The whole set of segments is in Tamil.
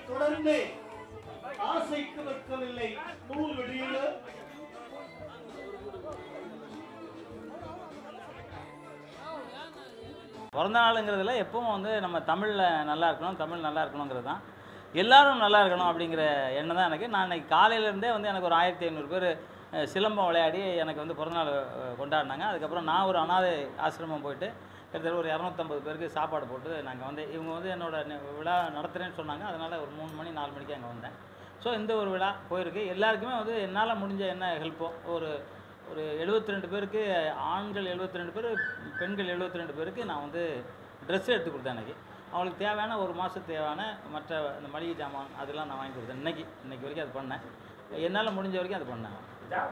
தொடர்ந்து ஆசைக்கு வெட்கமில்லை நூல் வெளியில பிறந்த நாளுங்கிறதுல எப்பவும் வந்து நம்ம தமிழில் நல்லா இருக்கணும், தமிழ் நல்லா இருக்கணுங்கிறது தான். எல்லாரும் நல்லா இருக்கணும் அப்படிங்கிற எண்ணம் தான் எனக்கு. நான் இன்னைக்கு காலையிலேருந்தே வந்து எனக்கு ஒரு 1500 பேர் சிலம்பம் விளையாடி எனக்கு வந்து பிறந்தநாள் கொண்டாடினாங்க. அதுக்கப்புறம் நான் ஒரு அனாதை ஆசிரமம் போயிட்டு கிட்டத்தட்ட ஒரு 250 பேருக்கு சாப்பாடு போட்டு நாங்கள் வந்து இவங்க வந்து என்னோடய விழா நடத்துகிறேன்னு சொன்னாங்க. அதனால் ஒரு 3 மணி 4 மணிக்கு அங்கே வந்தேன். ஸோ இந்த ஒரு விழா போயிருக்கு. எல்லாருக்குமே வந்து என்னால் முடிஞ்ச என்ன ஹெல்ப்போ ஒரு 72 பேருக்கு, ஆண்கள் 72 பேர், பெண்கள் 72 பேருக்கு நான் வந்து ட்ரெஸ் எடுத்து கொடுத்தேன். அன்றைக்கி அவங்களுக்கு தேவையான ஒரு மாதத்துக்கு தேவையான மற்ற இந்த மளிகை ஜாமான் அதெல்லாம் நான் வாங்கி கொடுத்தேன். இன்னைக்கு வரைக்கும் அது பண்ணேன். என்னால் முடிஞ்ச வரைக்கும் அது பண்ணேன்.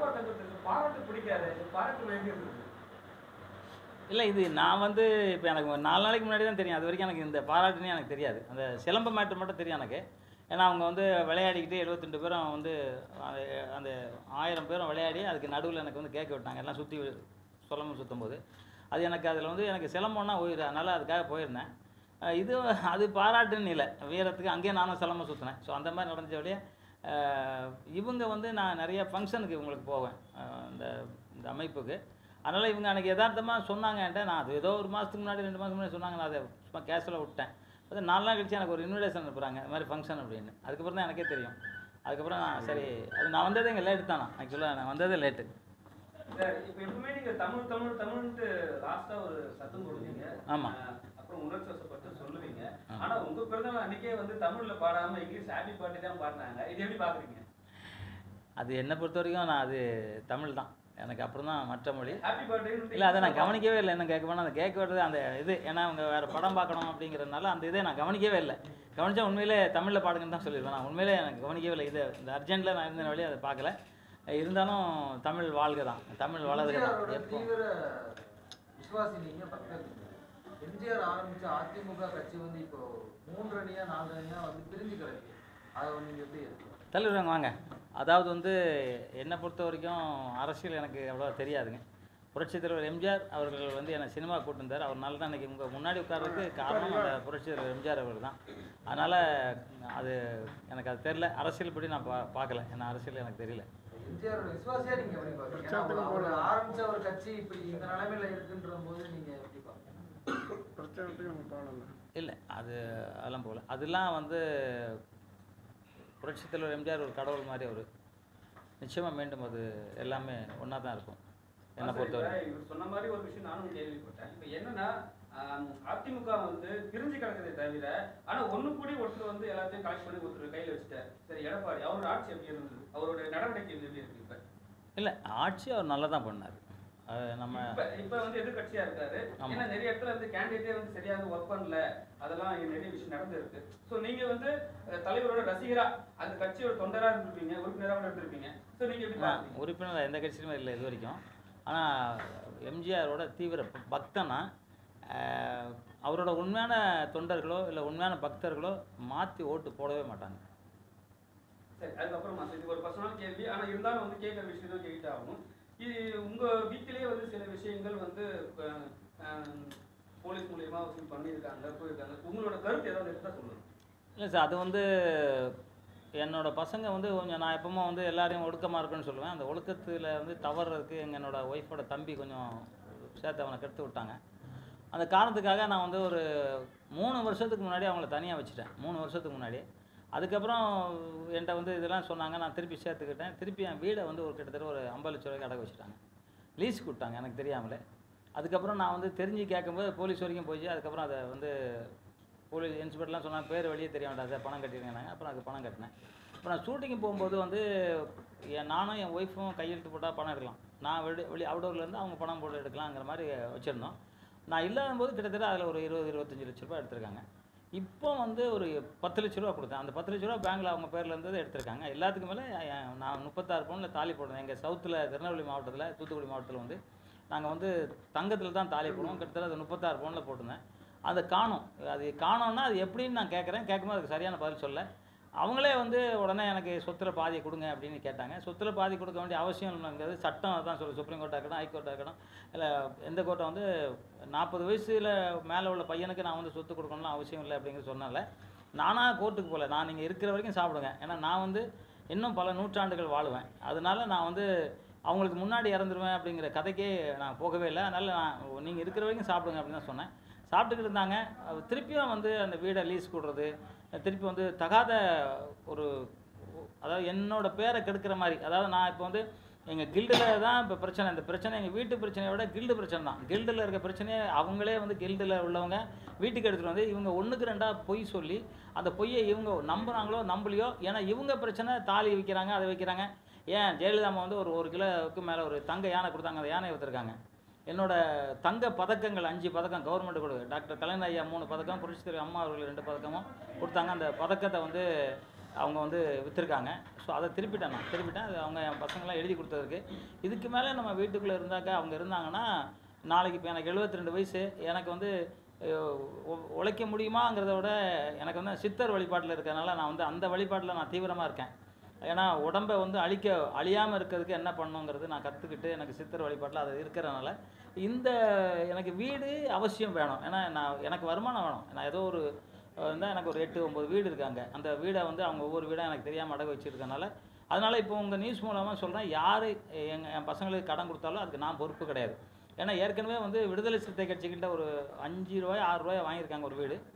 இல்லை, இது நான் வந்து இப்போ எனக்கு 4 நாளைக்கு முன்னாடி தான் தெரியும். அது வரைக்கும் எனக்கு இந்த பாராட்டுன்னு எனக்கு தெரியாது. அந்த சிலம்ப மேட்ரு மட்டும் தெரியும் எனக்கு. ஏன்னா அவங்க வந்து விளையாடிக்கிட்டு 72 பேரும் வந்து அந்த 1000 பேரும் விளையாடி அதுக்கு நடுவில் எனக்கு வந்து கேட்க விட்டாங்க. எல்லாம் சுற்றி சிலம்பம் சுற்றும் போது அது எனக்கு அதில் வந்து எனக்கு சிலம்பம்னா உயிர். அதனால் அதுக்காக போயிருந்தேன். இது அது பாராட்டுன்னு இல்லை, வீரத்துக்கு அங்கேயே நானும் சிலம்பம் சுற்றினேன். ஸோ அந்த மாதிரி நடந்த வழியே இவங்க வந்து நான் நிறைய ஃபங்க்ஷனுக்கு இவங்களுக்கு போவேன் இந்த அமைப்புக்கு. அதனால் இவங்க அன்றைக்கி யதார்த்தமாக சொன்னாங்க என்கிட்ட. நான் அது ஏதோ ஒரு மாதத்துக்கு முன்னாடி 2 மாதத்துக்கு முன்னாடி சொன்னாங்க. நான் அதை சும்மா கேஷுவலாக விட்டேன். அது 4 நாள் கழிச்சு எனக்கு ஒரு இன்விடேஷன் அனுப்புகிறாங்க, இது மாதிரி ஃபங்க்ஷன் அப்படின்னு. அதுக்கப்புறம் தான் எனக்கே தெரியும். அதுக்கப்புறம் நான் சரி, அது நான் வந்ததே இங்கே லேட்டு தானே. ஆக்சுவலாக நான் வந்ததே லேட்டு. இப்போ எப்பவுமே நீங்கள் தமிழ் தமிழ் தமிழ்ன்ட்டு லாஸ்ட்டாக ஒரு சத்தம் போடுவீங்க. ஆமாம். அப்புறம் உணர்ச்சி வசப்பட்டு சொல்லுவீங்க. ஆனால் உங்கள் பிறந்தநாள் அன்றைக்கே வந்து தமிழில் பாடாமல் இங்கிலீஷ் ஹாப்பி பர்த்டே தான் பாடினாங்க. இது எப்படி பார்க்குறீங்க? அது என்னை பொறுத்த வரைக்கும் நான் அது தமிழ் தான் எனக்கு. அப்புறம் தான் மற்ற மொழி. ஹாப்பி பர்த்டே இல்லை, அதை நான் கவனிக்கவே இல்லை. என்ன கேட்க போனால் அந்த கேட்க விடுறது அந்த இது, ஏன்னா அவங்க வேறு படம் பார்க்கணும் அப்படிங்கிறதுனால அந்த இதை நான் கவனிக்கவே இல்லை. கவனித்தா உண்மையிலே தமிழில் பாடுங்கன்னு தான் சொல்லிடுவேன். நான் உண்மையிலே எனக்கு கவனிக்கவே இல்லை. இது இந்த அர்ஜென்ட்டில் நான் இருந்த வழியை அதை பார்க்கல. இருந்தாலும் தமிழ் வாழ்க தான், தமிழ் வளர்க தான். எப்போ விசுவாசி நீங்கள் பக்கத்தில் எம்ஜிஆர் ஆரம்பித்த அதிமுக கட்சி வந்து இப்போ 3 அணியாக 4 அணியாக வந்து பிரிஞ்சு கிடக்கு. அதை நீங்கள் எப்படி தலைவருங்க வாங்க. அதாவது வந்து என்னை பொறுத்த வரைக்கும் அரசியல் எனக்கு அவ்வளோ தெரியாதுங்க. புரட்சித் தலைவர் எம்ஜிஆர் அவர்கள் வந்து என்னை சினிமா கூட்டிருந்தார். அவர்னால தான் இன்றைக்கி உங்கள் முன்னாடி உட்கார்றதுக்கு காரணம் அந்த புரட்சித் தலைவர் எம்ஜிஆர் அவர்கள் தான். அதனால் அது எனக்கு அது தெரியல. அரசியல் படி நான் பார்க்கல. ஏன்னா அரசியல் எனக்கு தெரியல. எம்ஜிஆரோட விசுவாசியா நீங்கள் எப்படி பார்க்குறீங்க? அவர் ஆரம்பித்த ஒரு கட்சி இப்படி இந்த நிலைமையில் இருக்குன்ற போது நீங்கள் எப்படி பார்க்குறீங்க? இல்லை, அதெல்லாம் போகல. அதெல்லாம் வந்து புரட்சித் தலைவர் எம்ஜிஆர் ஒரு கடவுள் மாதிரி. அவர் நிச்சயமாக மீண்டும் அது எல்லாமே ஒன்றா தான் இருக்கும் என்னை பொறுத்தவரை. இவர் சொன்ன மாதிரி ஒரு விஷயம் நானும் கேள்விப்பட்டேன். இப்போ என்னன்னா அதிமுக வந்து பிரிஞ்சு கிடக்குதே தவிர, ஆனால் ஒன்று கூடி ஒருத்தர் வந்து எல்லாத்தையும் கலெக்ட் பண்ணி ஒருத்தர் கையில் வச்சுட்டார். சரி, எடப்பாடி அவரோட ஆட்சி எப்படி இருந்தது? அவருடைய நடவடிக்கை எப்படி இருக்கு? இப்போ இல்லை, ஆட்சி அவர் நல்லா தான் பண்ணார். நம்ம இப்போ வந்து எதிர்கட்சியாக இருக்காரு. ஏன்னா நிறைய இடத்துல வந்து கேண்டிடேட்டே வந்து சரியாக ஒர்க் பண்ணல. அதெல்லாம் நிறைய விஷயம் நடந்திருக்கு. ஸோ நீங்கள் வந்து தலைவரோட ரசிகராக அந்த கட்சியோட தொண்டராக இருந்திருப்பீங்க, உறுப்பினராக இருந்திருப்பீங்க. ஸோ நீங்கள் எப்படி உறுப்பினர் எந்த கட்சியிலுமே இல்லை இது வரைக்கும். ஆனால் எம்ஜிஆரோட தீவிர பக்தனா அவரோட உண்மையான தொண்டர்களோ இல்லை உண்மையான பக்தர்களோ மாற்றி ஓட்டு போடவே மாட்டாங்க. சரி, அதுக்கப்புறம் இது ஒரு பர்சனல் கேள்வி. ஆனால் இருந்தாலும் வந்து கேட்குற விஷயம் தான் கேட்டு ஆகணும். இது உங்கள் வீட்டிலேயே வந்து சில விஷயங்கள் வந்து போலீஸ் மூலியமாக வசூல் பண்ணியிருக்காங்க, போயிருக்காங்க. உங்களோட கருத்து ஏதாவது எடுத்தால் சொல்லணும். இல்லை சார், அது வந்து என்னோடய பசங்க வந்து கொஞ்சம் நான் எப்பவுமே வந்து எல்லாரையும் ஒழுக்கமாக இருக்குன்னு சொல்லுவேன். அந்த ஒழுக்கத்தில் வந்து தவறுறதுக்கு என்னோட ஒய்ஃபோட தம்பி கொஞ்சம் சேர்த்து அவனை கெடுத்து விட்டாங்க. அந்த காரணத்துக்காக நான் வந்து ஒரு 3 வருஷத்துக்கு முன்னாடி அவங்கள தனியாக வச்சுட்டேன். 3 வருஷத்துக்கு முன்னாடி. அதுக்கப்புறம் என்கிட்ட வந்து இதெல்லாம் சொன்னாங்க. நான் திருப்பி சேர்த்துக்கிட்டேன். திருப்பி என் வீடை வந்து ஒரு கிட்டத்தட்ட ஒரு 50 லட்ச ரூபாய்க்கு அடகு வச்சுட்டாங்க. லீஸ் கொடுத்தாங்க எனக்கு தெரியாமலே. அதுக்கப்புறம் நான் வந்து தெரிஞ்சு கேட்கும்போது போலீஸ் வரைக்கும் போயிடுச்சு. அதுக்கப்புறம் அதை வந்து போலீஸ் இன்ஸ்பெக்டர்லாம் சொன்னாங்க, பேர் வெளியே தெரிய வேண்டாம் சார், பணம் கட்டிருக்கேன்னாங்க. அப்புறம் அதுக்கு பணம் கட்டினேன். இப்போ நான் ஷூட்டிங்கு போகும்போது வந்து நானும் என் ஒய்ஃபும் கையெழுத்து போட்டால் பணம் எடுக்கலாம். நான் வெளி அவுடோர்லேருந்து அவங்க பணம் போட்டு எடுக்கலாங்கிற மாதிரி வச்சுருந்தோம். நான் இல்லாத போது கிட்டத்தட்ட அதில் ஒரு 20-25 லட்ச ரூபா எடுத்திருக்காங்க. இப்போ வந்து ஒரு 10 லட்ச ரூபா கொடுத்தேன். அந்த 10 லட்ச ரூபா பேங்க்கில் அவங்க பேரில் இருந்தது எடுத்திருக்காங்க. எல்லாத்துக்கு மேலே நான் 36 பவுனில் தாலி போடுறேன். எங்கள் சவுத்தில் திருநெல்வேலி மாவட்டத்தில், தூத்துக்குடி மாவட்டத்தில் வந்து நாங்கள் வந்து தங்கத்தில் தான் தாலி போடுவோம். கிட்டத்தட்ட அது 36 பவுனில் போட்டிருந்தேன். அதை காணும். அது காணோன்னா அது எப்படின்னு நான் கேட்கும்போது அதுக்கு சரியான பதில் சொல்ல. அவங்களே வந்து உடனே எனக்கு சொத்துல பாதியை கொடுங்க அப்படின்னு கேட்டாங்க. சொத்துல பாதி கொடுக்க வேண்டிய அவசியம் இல்லைங்கிறது சட்டம் தான் சொல்லு. சுப்ரீம் கோர்ட்டாக இருக்கட்டும், ஹைகோர்ட்டாக இருக்கட்டும், இல்லை எந்த கோர்ட்டை வந்து 40 வயசில் மேலே உள்ள பையனுக்கு நான் வந்து சொத்து கொடுக்கணும்னு அவசியம் இல்லை அப்படிங்கிறது சொன்னால நானாக கோர்ட்டுக்கு போகல, நான் நீங்கள் இருக்கிற வரைக்கும் சாப்பிடுங்க. ஏன்னா நான் வந்து இன்னும் பல நூற்றாண்டுகள் வாழுவேன். அதனால நான் வந்து அவங்களுக்கு முன்னாடி இறந்துருவேன் அப்படிங்கிற கதைக்கே நான் போகவே இல்லை. அதனால் நான் நீங்கள் இருக்கிற வரைக்கும் சாப்பிடுங்க அப்படின்னு தான் சொன்னேன். சாப்பிட்டுக்கிட்டு இருந்தாங்க. திருப்பியும் வந்து அந்த வீடை லீஸ் கொடுறது, திருப்பி வந்து தகாத ஒரு, அதாவது என்னோட பேரை கெடுக்கிற மாதிரி. அதாவது நான் இப்போ வந்து எங்கள் கில்டில் தான் இப்போ பிரச்சனை. இந்த பிரச்சனை எங்கள் வீட்டு பிரச்சனையை விட கில்டு பிரச்சனை தான். கில்டில் இருக்க பிரச்சனையை அவங்களே வந்து கில்டில் உள்ளவங்க வீட்டுக்கு எடுத்துகிட்டு வந்து இவங்க 1க்கு 2 பொய் சொல்லி அந்த பொய்யை இவங்க நம்புகிறாங்களோ நம்பலையோ, ஏன்னா இவங்க பிரச்சனை தாலி வைக்கிறாங்க, அதை வைக்கிறாங்க. ஏன் ஜெயலலிதா அம்மா வந்து ஒரு 1 கிலோவுக்கு மேலே ஒரு தங்க யானை கொடுத்தாங்க, அந்த யானை விற்றுருக்காங்க. என்னோட தங்க பதக்கங்கள் 5 பதக்கம் கவர்மெண்ட் கொடு, டாக்டர் கலைஞர் ஐயா 3 பதக்கம், புரட்சித்தலைவர் அம்மா அவர்கள் 2 பதக்கமும் கொடுத்தாங்க. அந்த பதக்கத்தை வந்து அவங்க வந்து விற்றுருக்காங்க. ஸோ அதை திருப்பிட்டேன். அது அவங்க என் பசங்களாம் எழுதி கொடுத்ததுக்கு. இதுக்கு மேலே நம்ம வீட்டுக்குள்ளே இருந்தாக்கா அவங்க இருந்தாங்கன்னா நாளைக்கு இப்போ எனக்கு 72 வயசு, எனக்கு வந்து உழைக்க முடியுமாங்கிறத விட எனக்கு வந்து சித்தர் வழிபாட்டில் இருக்கிறதுனால நான் வந்து அந்த வழிபாட்டில் நான் தீவிரமாக இருக்கேன். ஏன்னா உடம்பை வந்து அழியாமல் இருக்கிறதுக்கு என்ன பண்ணணுங்கிறது நான் கற்றுக்கிட்டு எனக்கு சித்தர் வழிபாட்டில் அது இருக்கிறதுனால இந்த எனக்கு வீடு அவசியம் வேணும். ஏன்னா எனக்கு வருமானம் வேணும். நான் ஏதோ ஒரு இருந்தால் எனக்கு ஒரு 8-9 வீடு இருக்காங்க. அந்த வீடை வந்து அவங்க ஒவ்வொரு வீடாக எனக்கு தெரியாமல் அடகு வச்சுருக்கனால, அதனால் இப்போ உங்கள் நியூஸ் மூலமாக சொல்கிறேன், யார் என் பசங்களுக்கு கடன் கொடுத்தாலும் அதுக்கு நான் பொறுப்பு கிடையாது. ஏன்னா ஏற்கனவே வந்து விடுதலை சிறுத்தை கட்சிக்கிட்ட ஒரு 5 ரூபாய் 6 ரூபாய் வாங்கியிருக்காங்க ஒரு வீடு.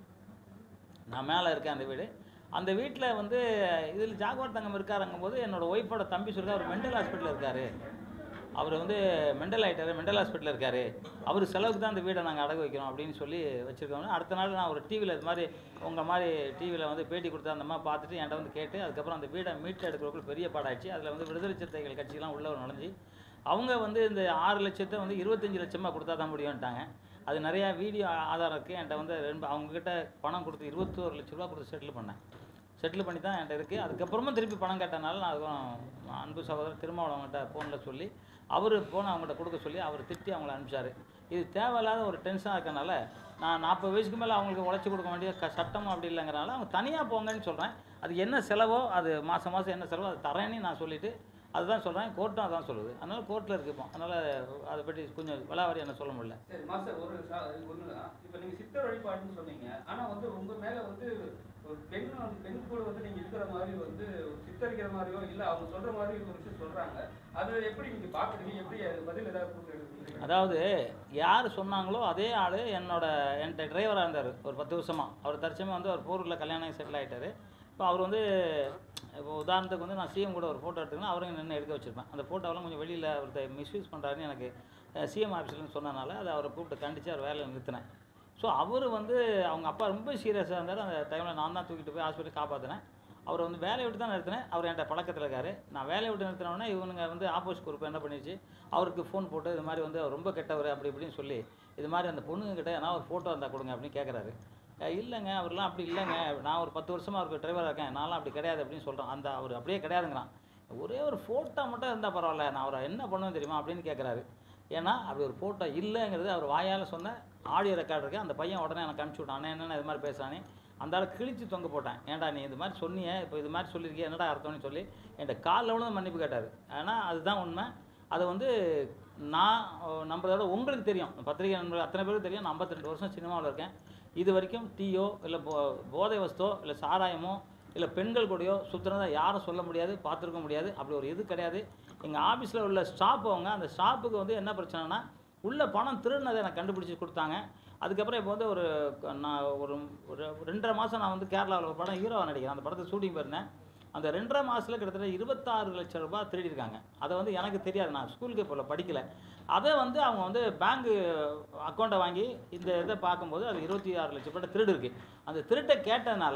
நான் மேலே இருக்கேன் அந்த வீடு. அந்த வீட்டில் வந்து இதில் ஜாகுவார் தங்கம் இருக்காருங்கும் போது என்னோடய ஒய்ஃபோட தம்பி சொல்லிட்டு அவர் மென்டல் ஹாஸ்பிட்டலில் இருக்கார். அவர் வந்து மென்டல் ஹாஸ்பிட்டலில் இருக்கார். அவர் செலவுக்கு தான் அந்த வீடை நாங்கள் அடகு வைக்கிறோம் அப்படின்னு சொல்லி வச்சுருக்கோம். அடுத்த நாள் நான் ஒரு டிவியில் இது மாதிரி உங்கள் மாதிரி டிவியில் வந்து பேட்டி கொடுத்து அந்த மாதிரி பார்த்துட்டு என்கிட்ட வந்து கேட்டு அதுக்கப்புறம் அந்த வீடை மீட்டு எடுக்கிறதுக்குள்ள பெரிய பாடாயிடுச்சு. அதில் வந்து விடுதலை சிறுத்தைகள் கட்சியெலாம் உள்ள நுழைஞ்சி அவங்க வந்து இந்த 6 லட்சத்தை வந்து 25 லட்சமாக கொடுத்தா தான் முடியும்ட்டாங்க. அது நிறையா வீடியோ ஆதாரம் இருக்குது. என்கிட்ட வந்து அவங்கக்கிட்ட பணம் கொடுத்து 21 லட்ச ரூபா கொடுத்து செட்டில் பண்ணி தான் என்கிட்ட இருக்குது. அதுக்கப்புறமா திருப்பி பணம் கேட்டனால நான் அதுவும் அன்பு சகோதரர் திருமாவளவங்கிட்ட ஃபோனில் சொல்லி அவர் ஃபோனை அவங்கள்ட்ட கொடுக்க சொல்லி அவர் திட்டி அவங்கள அனுப்பிச்சார். இது தேவையில்லாத ஒரு டென்ஷனாக இருக்கனால நான் 40 வயசுக்கு மேலே அவங்களுக்கு உழைச்சி கொடுக்க வேண்டிய சட்டம் அப்படி இல்லைங்கிறனால அவங்க தனியாக போங்கன்னு சொல்கிறேன். அது என்ன செலவோ அது மாதம் என்ன செலவோ அது தரேன்னு நான் சொல்லிவிட்டு அதுதான் சொல்கிறேன். கோர்ட்டும் அதான் சொல்லுது. அதனால் கோர்ட்டில் இருக்குப்போம். அதனால் அதை பற்றி கொஞ்சம் விளாவாரி என்ன சொல்ல முடியல. சரி மாஸ்டர், ஒன்று தான். இப்போ நீங்கள் சித்தர் வழிபாடுன்னு சொன்னீங்க. ஆனால் வந்து உங்கள் மேலே வந்து ஒரு பெண் கூட வந்து நீங்கள் இருக்கிற மாதிரி வந்து சித்தரிக்கிற மாதிரியோ இல்லை அவங்க சொல்கிற மாதிரி ஒரு விஷயம் சொல்கிறாங்க. அதை எப்படி நீங்கள் பார்க்குறீங்க? எப்படி அது பதில் ஏதாவது? அதாவது யார் சொன்னாங்களோ அதே ஆள் என்கிட்ட டிரைவராக இருந்தார் ஒரு 10 வருஷமாக. அவர் தற்சமயம் வந்து அவர் போரூரில் கல்யாணம் செட்டில் ஆகிட்டார். இப்போ அவர் வந்து இப்போ உதாரணத்துக்கு வந்து நான் சிஎம் கூட ஒரு ஃபோட்டோ எடுத்துக்கணும், அவரையும் நின்று எடுக்க வச்சுருப்பேன். அந்த ஃபோட்டோவெல்லாம் கொஞ்சம் வெளியில் ஒருத்தர் மிஸ்யூஸ் பண்ணுறாருன்னு எனக்கு சிஎம் ஆஃபீஸ்லேருந்து சொன்னனால அதை அவரை கூப்பிட்டு கண்டித்து அவர் வேலையை நிறுத்தினேன். ஸோ அவர் வந்து அவங்க அப்பா ரொம்ப சீரியஸாக இருந்தார். அந்த டைமில் நான் தான் தூக்கிட்டு போய் ஹாஸ்பிட்டல் காப்பாற்றினேன். அவரை வந்து வேலையை விட்டு தான் நிறுத்தினேன். அவர் என்கிட்ட பழக்கத்தில் இருக்கார். நான் வேலையை விட்டு நிறுத்தினோடனே இவனுங்க வந்து ஆப்போசிட் குரூப் என்ன பண்ணிடுச்சு, அவருக்கு ஃபோன் போட்டு இது மாதிரி வந்து அவர் ரொம்ப கெட்டவர் அப்படி இப்படின்னு சொல்லி இது மாதிரி அந்த பொண்ணுங்கிட்ட ஏன்னா ஒரு ஃபோட்டோ இருந்தால் கொடுங்க அப்படின்னு கேட்குறாரு. இல்லைங்க அவர்லாம் அப்படி இல்லைங்க, நான் ஒரு 10 வருஷமாக அவருக்கு டிரைவராக இருக்கேன், நான்லாம் அப்படி கிடையாது அப்படின்னு சொல்கிறேன். அவர் அப்படியே கிடையாதுங்கிறான். ஒரே ஒரு ஃபோட்டோ மட்டும் இருந்தால் பரவாயில்ல, நான் அவரை என்ன பண்ணுவேன் தெரியுமா அப்படின்னு கேட்குறாரு. ஏன்னா அப்படி ஒரு ஃபோட்டோ இல்லைங்கிறது அவர் வாயால் சொன்ன ஆடியோ ரெக்கார்டு இருக்குது. அந்த பையன் உடனே எனக்கு அனுப்பிச்சி விட்டான். என்னென்ன இது மாதிரி பேசுகிறானே அந்த ஆள் கிழிச்சு தொங்க போட்டேன். ஏன்டா நீ இது மாதிரி சொன்னியே, இப்போ இது மாதிரி சொல்லியிருக்கே என்னடா அர்த்தம்னு சொல்லி என்கிட்ட காலில் விழுந்து மன்னிப்பு கேட்டார். ஆனால் அதுதான் உண்மை. அதை வந்து நான் நம்புறதோட உங்களுக்கு தெரியும், பத்திரிகை நண்பர்கள் அத்தனை பேருக்கு தெரியும். நான் 52 வருஷம் சினிமாவில் இருக்கேன். இது வரைக்கும் டீயோ இல்லை போதை வஸ்தோ இல்லை சாராயமோ இல்லை பெண்கள் கூடயோ சுற்றுறதா யாரும் சொல்ல முடியாது, பார்த்துருக்க முடியாது. அப்படி ஒரு இது கிடையாது. எங்கள் ஆஃபீஸில் உள்ள ஸ்டாஃப் அவங்க அந்த ஸ்டாஃபுக்கு வந்து என்ன பிரச்சனைனா உள்ள பணம் திருடினதை எனக்கு கண்டுபிடிச்சி கொடுத்தாங்க. அதுக்கப்புறம் இப்போ வந்து நான் ஒரு 2.5 மாதம் நான் வந்து கேரளாவில் ஒரு படம் ஹீரோவாக நடிக்கிறேன். அந்த படத்தை ஷூட்டிங் போயிருந்தேன். அந்த 2.5 மாதத்தில் கிட்டத்தட்ட 26 லட்சம் ரூபாய் திருடிருக்காங்க. அதை வந்து எனக்கு தெரியாது, நான் ஸ்கூலுக்கு போல படிக்கலை. அதை வந்து அவங்க வந்து பேங்க்கு அக்கௌண்ட்டை வாங்கி இந்த இதை பார்க்கும்போது அது 26 லட்சம் ரூபாய் திருடு இருக்குது. அந்த திருட்டை கேட்டதுனால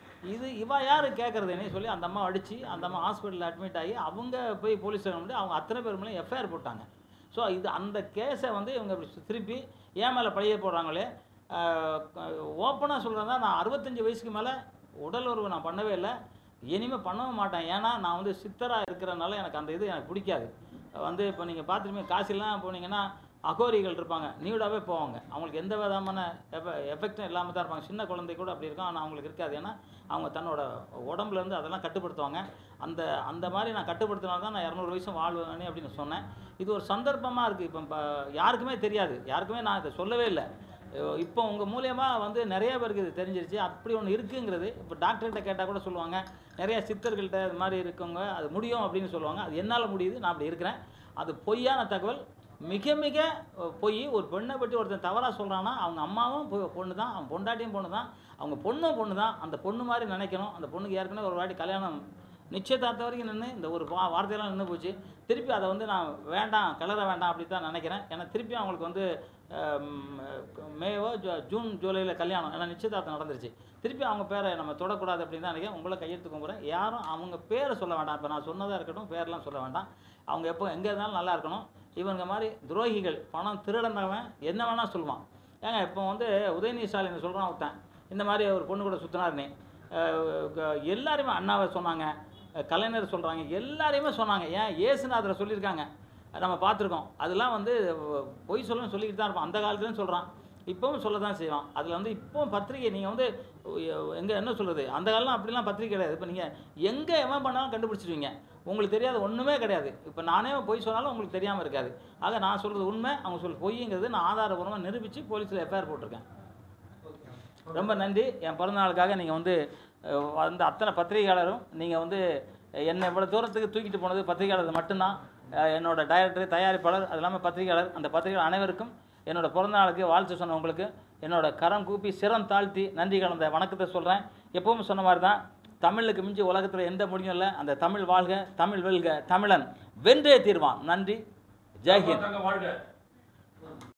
இவ யார் கேட்குறதுன்னு சொல்லி அந்த அம்மா அடித்து அந்த அம்மா ஹாஸ்பிட்டலில் அட்மிட் ஆகி அவங்க போய் போலீஸ் ஸ்டேஷன் வந்து அவங்க அத்தனை பேர் மேலே எஃப்ஐஆர் போட்டாங்க. ஸோ அந்த கேஸை வந்து இவங்க திருப்பி ஏன் மேலே பழிய போடுறாங்களே. ஓப்பனாக சொல்கிறதா நான் 65 வயசுக்கு மேலே உடல் உறவு நான் பண்ணவே இல்லை, இனிமேல் பண்ணவும் மாட்டேன். ஏன்னா நான் வந்து சித்தராக இருக்கிறனால எனக்கு அந்த இது எனக்கு பிடிக்காது. வந்து இப்போ நீங்கள் பார்த்துருப்பீங்க காசிலாம் போனீங்கன்னா அகோரிகள் இருப்பாங்க, நியூடாகவே போவாங்க. அவங்களுக்கு எந்த விதமான எஃபெக்டும் இல்லாமல் தான் இருப்பாங்க. சின்ன குழந்தை கூட அப்படி இருக்கும், ஆனால் அவங்களுக்கு இருக்காது. ஏன்னா அவங்க தன்னோட உடம்புலேருந்து அதெல்லாம் கட்டுப்படுத்துவாங்க. அந்த மாதிரி நான் கட்டுப்படுத்தினா தான் நான் 200 வயசும் வாழ்வேன்னு அப்படின்னு சொன்னேன். இது ஒரு சந்தர்ப்பமாக இருக்குது. இப்போ யாருக்குமே தெரியாது, யாருக்குமே நான் இதை சொல்லவே இல்லை. இப்போ உங்கள் மூலியமாக வந்து நிறைய பேருக்கு இது தெரிஞ்சிருச்சு. அப்படி ஒன்று இருக்குங்கிறது இப்போ டாக்டர்கிட்ட கேட்டால் கூட சொல்லுவாங்க, நிறைய சித்தர்கள்ட்ட இது மாதிரி இருக்கவங்க அது முடியும் அப்படின்னு சொல்லுவாங்க. அது என்னால் முடியுது, நான் அப்படி இருக்கிறேன். அது பொய்யான தகவல், மிக மிக பொய். ஒரு பெண்ணை பற்றி ஒருத்தன் தவறாக சொல்கிறான்னா அவங்க அம்மாவும் பொண்ணு தான், அவன் பொண்டாட்டியும் பொண்ணு தான், அவங்க பொண்ணு தான். அந்த பொண்ணு மாதிரி நினைக்கணும். அந்த பொண்ணுக்கு ஏற்கனவே ஒரு வாட்டி கல்யாணம் நிச்சயதார்த்த வரைக்கும் நின்று இந்த ஒரு வார்த்தையெல்லாம் நின்று போச்சு. திருப்பி அதை வந்து நான் வேண்டாம், கிளற வேண்டாம் அப்படி தான் நினைக்கிறேன். ஏன்னா திருப்பி அவங்களுக்கு வந்து மேவோ ஜூன் ஜூலையில் கல்யாணம், ஏன்னா நிச்சயதார்த்தம் நடந்துருச்சு. திருப்பி அவங்க பேரை நம்ம தொடக்கூடாது அப்படின்னு தான் நினைக்கிறேன். உங்களை கையெழுத்து கும்புறேன். யாரும் அவங்க பேரை சொல்ல வேண்டாம். இப்போ நான் சொன்னதாக இருக்கட்டும், பேரெலாம் சொல்ல வேண்டாம். அவங்க எப்போ எங்கே இருந்தாலும் நல்லா இருக்கணும். இவங்க மாதிரி துரோகிகள், பணம் திருடனவன் என்ன வேணால் சொல்லுவான். ஏங்க இப்போ வந்து உதயநிதி ஸ்டாலின் சொல்கிறான் ஒருத்தன், இந்த மாதிரி ஒரு பொண்ணு கூட சுற்றினாருன்னு எல்லாருமே அண்ணாவை சொன்னாங்க, கலைஞர் சொல்கிறாங்க, எல்லாரையுமே சொன்னாங்க. ஏன் ஏசுநாதரை சொல்லியிருக்காங்க, நம்ம பார்த்துருக்கோம். அதெல்லாம் வந்து பொய் சொல்லணும்னு சொல்லிக்கிட்டு தான் இருப்பான். அந்த காலத்துலேயும் சொல்கிறான், இப்போவும் சொல்ல தான் செய்வான். அதில் வந்து இப்போவும் பத்திரிகை நீங்கள் வந்து எங்கே என்ன சொல்கிறது, அந்த காலம் அப்படிலாம் பத்திரிகை கிடையாது. இப்போ நீங்கள் எங்கே எவன் பண்ணாலும் கண்டுபிடிச்சிடுவீங்க. உங்களுக்கு தெரியாது ஒன்றுமே கிடையாது. இப்போ நானே பொய் சொன்னாலும் உங்களுக்கு தெரியாமல் இருக்காது. ஆக நான் சொல்கிறது உண்மை, அவங்க சொல்ல பொய்ங்கிறது நான் ஆதாரபூர்வமாக நிரூபித்து போலீஸில் எஃப்ஐஆர் போட்டிருக்கேன். ரொம்ப நன்றி. என் பிறந்தநாளுக்காக நீங்கள் வந்து அந்த அத்தனை பத்திரிகையாளரும் நீங்கள் வந்து என்னை இவ்வளோ தூரத்துக்கு தூக்கிட்டு போனது பத்திரிகையாளர் மட்டும்தான். என்னோட டைரக்டர், தயாரிப்பாளர், அது இல்லாமல் பத்திரிகையாளர், அந்த பத்திரிகையாளர் அனைவருக்கும் என்னோட பிறந்தநாளுக்கு வாழ்த்து சொன்னவங்களுக்கு என்னோட கரம் கூப்பி சிரம் தாழ்த்தி நன்றி கலந்த வணக்கத்தை சொல்கிறேன். எப்பவும் சொன்ன மாதிரி தான், தமிழுக்கு மிஞ்சி உலகத்தில் எந்த முடியும் இல்லை. அந்த தமிழ் வாழ்க, தமிழ் வெல்க, தமிழன் வென்றே தீர்வான். நன்றி. ஜெய்ஹிந்த். வாழ்க.